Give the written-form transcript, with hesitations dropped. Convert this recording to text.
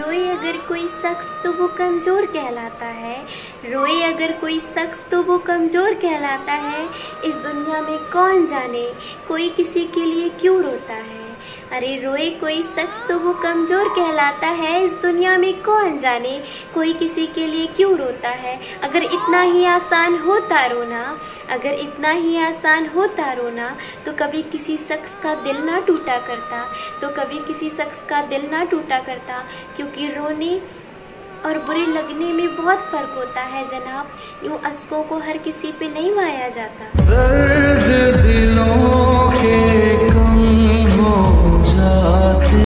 रोए अगर कोई शख्स तो वो कमज़ोर कहलाता है। रोए अगर कोई शख्स तो वो कमज़ोर कहलाता है। इस दुनिया में कौन जाने कोई किसी के लिए क्यों रोता है। अरे रोए कोई शख्स तो वो कमज़ोर कहलाता है। इस दुनिया में कौन जाने कोई किसी के लिए क्यों रोता है। अगर इतना ही आसान होता रोना, अगर इतना ही आसान होता रोना, तो कभी किसी शख्स का दिल ना टूटा करता, तो कभी किसी शख्स का दिल ना टूटा करता। क्योंकि रोने और बुरे लगने में बहुत फ़र्क होता है जनाब। यूँ अश्कों को हर किसी पे नहीं वाया जाता। दर्द दिलों के